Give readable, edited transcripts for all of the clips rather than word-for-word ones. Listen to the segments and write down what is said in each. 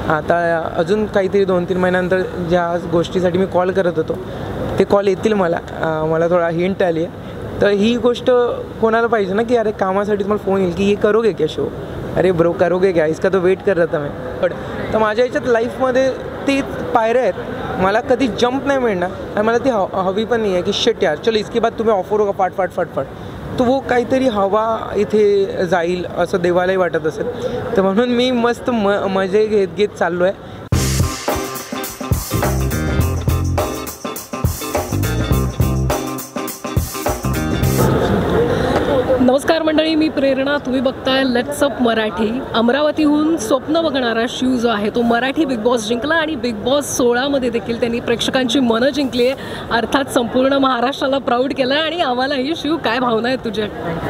आता अजून काहीतरी 2-3 महिन्यानंतर ज्या गोष्टीसाठी मी कॉल करत होतो ते कॉल येतील मला. मला थोडा हिंट आली आहे. तर ही गोष्ट कोणाला पाहिजे ना की अरे कामासाठी तुम्हाला फोन येईल की ये करोगे क्या शो, अरे ब्रो करोगे क्या, इसका तो वेट कर रहा था मैं. तर माझ्या याच्यात लाईफमध्ये ते पायऱ्या आहेत. मला कधी जंप नाही मिळणार आणि मला ती हवी पण नाही आहे की शिट यार चलो इसके बाद तुम्ही ऑफर होगा फाट फाट फाट फाट. तो वो काहीतरी हवा इथे जाईल असं देवालाही वाटत असेल. तर म्हणून मी मस्त मजे घेत घेत चाललो आहे. नमस्कार मंडळी, मी प्रेरणा. तुम्ही बघताय लेट्स अप मराठी. अमरावतीहून स्वप्न बघणारा शिव जो आहे तो मराठी बिग बॉस जिंकला आणि बिग बॉस 16मध्ये देखील त्यांनी प्रेक्षकांची मनं जिंकली आहे. अर्थात संपूर्ण महाराष्ट्राला प्राऊड केलं आणि आम्हालाही. शिव, काय भावना आहेत तुझ्या?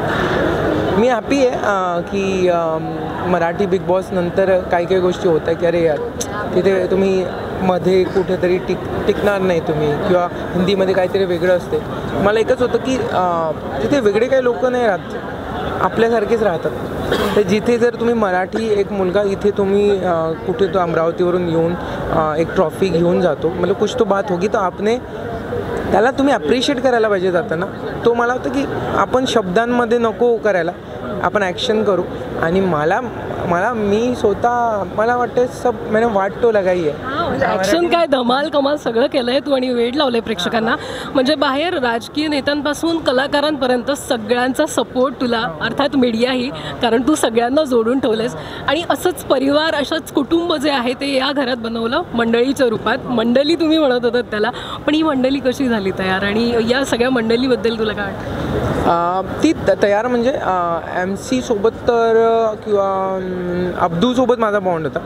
मी हॅपी आहे की मराठी बिग बॉस नंतर काही काही गोष्टी होत आहे की अरे यार तिथे तुम्ही मध्ये कुठेतरी टिकणार नाही तुम्ही, किंवा हिंदीमध्ये काहीतरी वेगळं असते. मला एकच होतं की तिथे वेगळे काही लोक नाही राहत, आपल्यासारखेच राहतात. तर जिथे जर तुम्ही मराठी एक मुलगा इथे तुम्ही कुठे तो अमरावतीवरून येऊन एक ट्रॉफी घेऊन जातो, मतलब कुछ तो बात होगी. तर आपने त्याला तुम्ही ॲप्रिशिएट करायला पाहिजे जाताना. तो मला वाटतं की आपण शब्दांमध्ये नको करायला, आपण ॲक्शन करू. आणि मी स्वतः मला वाटतं सब मैंने वाट तो लगाई आहे. ॲक्शन काय धमाल कमाल सगळं केलं आहे तू आणि वेळ लावलं आहे प्रेक्षकांना. म्हणजे बाहेर राजकीय नेत्यांपासून कलाकारांपर्यंत सगळ्यांचा सपोर्ट तुला, अर्थात मीडियाही, कारण तू सगळ्यांना जोडून ठेवलेस. आणि असंच परिवार, असंच कुटुंब जे आहे ते या घरात बनवलं मंडळीच्या रूपात. मंडळी तुम्ही म्हणत होतात त्याला, पण ही मंडळी कशी झाली तयार आणि या सगळ्या मंडळीबद्दल तुला काय वाटतं? ती तयार म्हणजे MC सोबत तर किंवा अब्दूसोबत माझा बॉन्ड होता.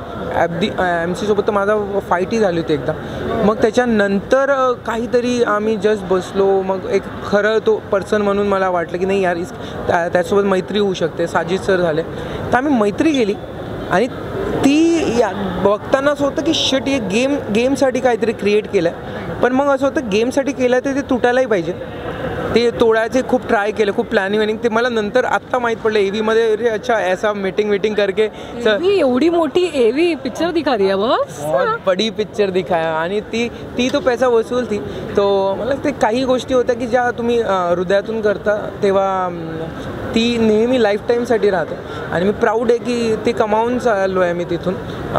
MC सोबत तर माझा फाईटही झाली होती एकदा. मग त्याच्यानंतर काहीतरी आम्ही जस्ट बसलो. मग एक खरं तो पर्सन म्हणून मला वाटलं की नाही यार त्याच्यासोबत मैत्री होऊ शकते. साजिद सर झाले तर आम्ही मैत्री केली. आणि ती बघताना असं होतं की शिट हे गेमसाठी काहीतरी क्रिएट केलं आहे. पण मग असं होतं गेमसाठी केलं तर ते तुटायलाही पाहिजे. ते तोडायचे खूप ट्राय केलं, खूप प्लॅनिंग. ते मला नंतर आत्ता माहीत पडलं AVमध्ये. अरे अच्छा ऐसा मीटिंग करके एवढी मोठी AV पिक्चर दिखा दिया बस, बहुत बड़ी पिक्चर दिखाया. आणि ती तो पैसा वसूल थी. तो मला ते काही गोष्टी होत्या की ज्या तुम्ही हृदयातून करता तेव्हा ती नेहमी लाईफ टाईमसाठी राहते. आणि मी प्राऊड आहे की ते कमावून चाललो आहे मी तिथून,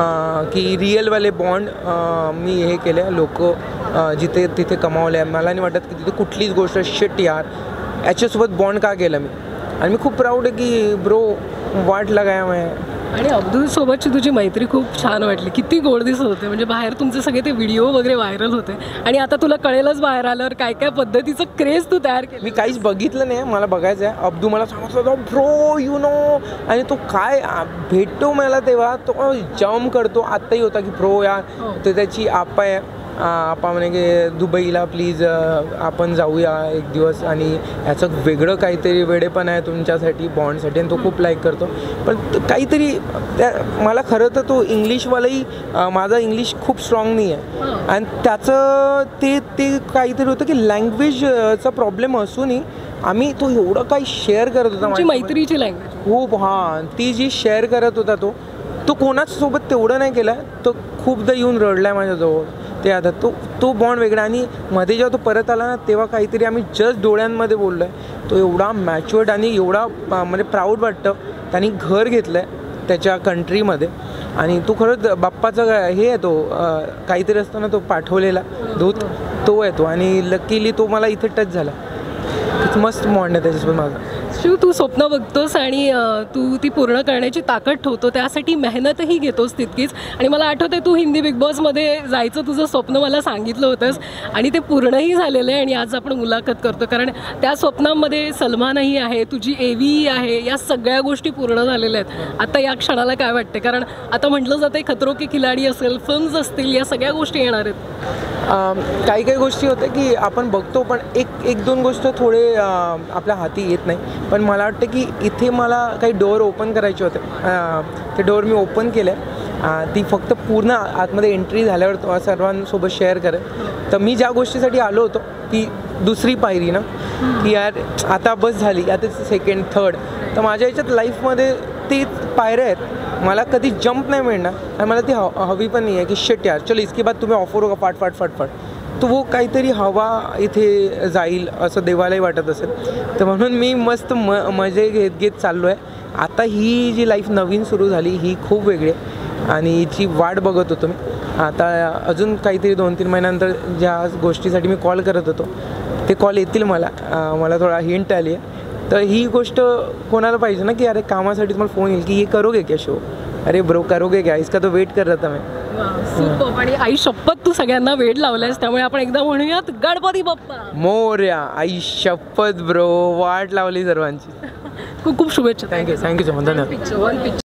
की रिअलवाले बॉन्ड मी हे केले. लोक जिथे तिथे कमावले. मला नाही वाटत की तिथे कुठलीच गोष्ट शिट यार याच्यासोबत बॉन्ड का केलं मी. आणि मी खूप प्राऊड आहे की ब्रो वाट लगाया मैं. आणि अब्दूलसोबतची तुझी मैत्री खूप छान वाटली. किती गोड दिसत होते. म्हणजे बाहेर तुमचे सगळे ते व्हिडिओ वगैरे व्हायरल होते. आणि आता तुला कळेलच बाहेर आल्यावर काय काय पद्धतीचं क्रेज तू तयार केलं. मी काहीच बघितलं नाही, मला बघायचं आहे. अब्दू मला सांगत होता ब्रो यू नो, आणि तो काय भेटतो मला तेव्हा तो जम करतो. आत्ताही होता की ब्रो यार तर त्याची आपा आहे. आपा म्हणे की दुबईला प्लीज आपण जाऊया एक दिवस, आणि ह्याचं वेगळं काहीतरी वेडेपण आहे तुमच्यासाठी बॉन्डसाठी. आणि तो खूप लाईक करतो. पण काहीतरी मला खरं तर तो इंग्लिशवालाही, माझा इंग्लिश खूप स्ट्रॉंग नाही आहे. आणि त्याचं ते काहीतरी होतं की लँग्वेजचा प्रॉब्लेम असूनही आम्ही तो एवढं काही शेअर करत होता. माझी मैत्रीची लँग्वेज खूप, हां ती जी शेअर करत होता तो कोणाच सोबत तेवढं नाही केलं. तो खूपदा येऊन रडला आहे माझ्याजवळ. ते आता तो बॉन्ड वेगळा. आणि मध्ये जेव्हा तो परत आला ना तेव्हा काहीतरी आम्ही जस्ट डोळ्यांमध्ये बोललो आहे. तो एवढा मॅच्युअर्ड आणि एवढा म्हणजे प्राऊड वाटतं. त्यांनी घर घेतलं आहे त्याच्या कंट्रीमध्ये. आणि तो खरंच बाप्पाचा हे आहे, तो काहीतरी असतो ना तो पाठवलेला दूत, तो आहे तो. आणि लकीली तो मला इथे टच झाला. मस्त बॉन्ड आहे त्याच्यासोबत माझा. शिव, तू स्वप्न बघतोस आणि तू ती पूर्ण करण्याची ताकद ठेवतो, त्यासाठी मेहनतही घेतोस तितकीच. आणि मला आठवतं तू हिंदी बिग बॉसमध्ये जायचं तुझं स्वप्न मला सांगितलं होतंस आणि ते पूर्णही झालेलं आहे. आणि आज आपण मुलाखत करतो कारण त्या स्वप्नांमध्ये सलमानही आहे, तुझी AVही आहे. या सगळ्या गोष्टी पूर्ण झालेल्या आहेत. आता या क्षणाला काय वाटते? कारण आता म्हटलं जातं खतरो के खिलाडी असेल, फिल्म्स असतील, या सगळ्या गोष्टी येणार आहेत. काही गोष्टी होत्या की आपण बघतो, पण एक दोन गोष्ट थोडे आपल्या हाती येत नाही. पण मला वाटतं की इथे मला काही डोअर ओपन करायचे होते. ते डोअर मी ओपन केले. ती फक्त पूर्ण आतमध्ये एंट्री झाल्यावर सर्वांसोबत शेअर करेन. तर मी ज्या गोष्टीसाठी आलो होतो ती दुसरी पायरी ना, की यार आता बस झाली, आता सेकंड थर्ड. तर माझ्या याच्यात लाईफमध्ये ते पायऱ्या आहेत. मला कधी जंप नाही मिळणार आणि मला ती हवी पण नाही आहे की शिट यार चल इसके बाद तुम्ही ऑफर होगा फाट फाट फाट फाट. तो वो काहीतरी हवा इथे जाईल असं देवालाही वाटत असेल. तर म्हणून मी मस्त मजे घेत घेत चाललो आहे. आता ही जी लाईफ नवीन सुरू झाली ही खूप वेगळी आहे आणि हिची वाट बघत होतो मी. आता अजून काहीतरी 2-3 महिन्यानंतर ज्या गोष्टीसाठी मी कॉल करत होतो ते कॉल येतील मला. मला थोडा हिंट आली आहे. तर ही गोष्ट कोणाला पाहिजे ना की अरे कामासाठी तुम्हाला फोन येईल की हे करोगे क्या शो. अरे ब्रो करोगे क्या इसका तो वेट कर रहा था मैं. सुपर. आणि आई शपथ तू सगळ्यांना वेळ लावलायस त्यामुळे आपण एकदा म्हणूयात गणपती बाप्पा मोरया. आई शपथ ब्रो वाट लावली सर्वांची. खूप खूप शुभेच्छा. Thank you so much. धन्यवाद.